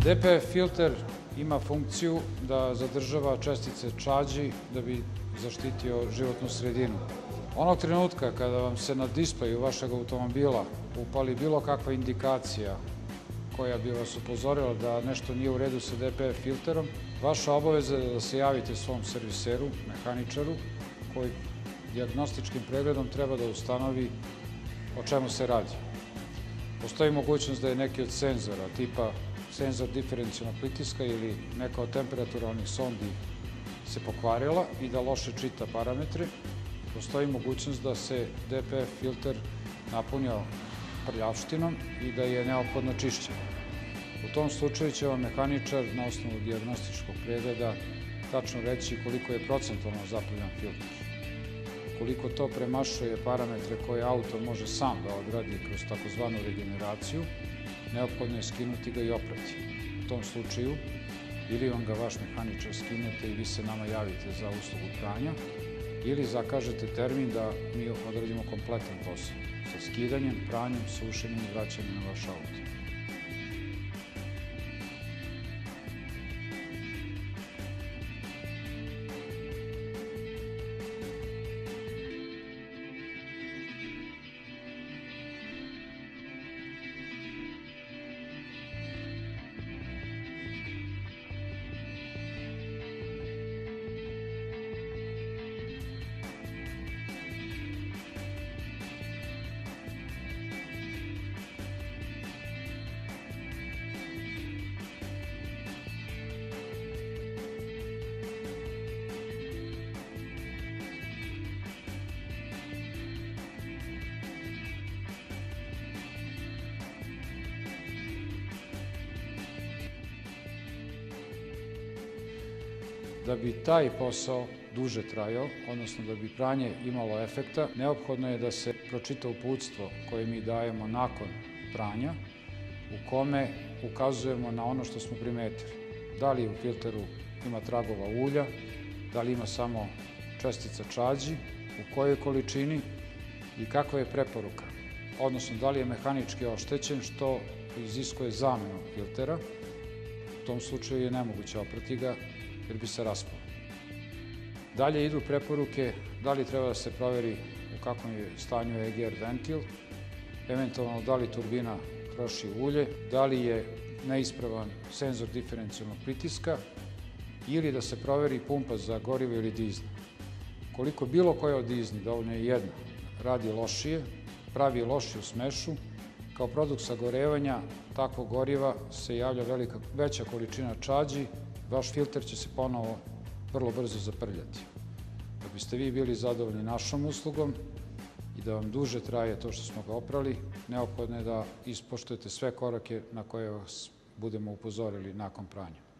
DPF filter ima funkciju da zadržava čestice čađi da bi zaštitio životnu sredinu. Onog trenutka kada vam se na displeju vašeg automobila upali bilo kakva indikacija koja bi vas upozorila da nešto nije u redu sa DPF filterom, vaša obaveza je da se javite svom serviseru, mehaničaru, koji dijagnostičkim pregledom treba da ustanovi o čemu se radi. Postoji mogućnost da je neki od senzora, tipa senzor diferencijalnog pritiska ili neka od temperaturalnih sondi se pokvarila i da loše čita parametre. Postoji mogućnost da se DPF filter napunio prljavštinom i da je neophodno čišćenje. U tom slučaju će vam mehaničar na osnovu dijagnostičkog pregleda tačno reći koliko je procentualno zaprljan filter. Koliko to premašuje parametre koje auto može sam da odradi kroz takozvanu regeneraciju, neophodno je skinuti ga i oprati. U tom slučaju, ili vam ga vaš mehaničar skinete i vi se nama javite za uslugu pranja, ili zakažete termin da mi odradimo kompletan posao sa skidanjem, pranjem, sušenjem i vraćanjem na vaš auto. Da bi taj posao duže trajao, odnosno da bi pranje imalo efekta, neophodno je da se pročita uputstvo koje mi dajemo nakon pranja, u kome ukazujemo na ono što smo primetili. Da li u filteru ima tragova ulja, da li ima samo čestica čađi, u kojoj količini i kakva je preporuka. Odnosno, da li je mehanički oštećen, što iziskuje zamenu filtera. U tom slučaju je nemoguće oprati ga, jer bi se raspao. Dalje idu preporuke da li treba da se proveri u kakvom je stanju EGR ventil, eventualno da li turbina troši ulje, da li je neispravan senzor diferencijalnog pritiska ili da se proveri pumpa za gorivo ili dizna. Koliko bilo koja od dizni, dovoljno je jedna, radi lošije, pravi lošiju smešu, kao produkt sagorevanja takvog goriva se javlja veća količina čađi, vaš filter će se ponovo vrlo brzo zaprljati. Da biste vi bili zadovoljni našom uslugom i da vam duže traje to što smo ga oprali, neophodno je da ispoštujete sve korake na koje vas budemo upozorili nakon pranja.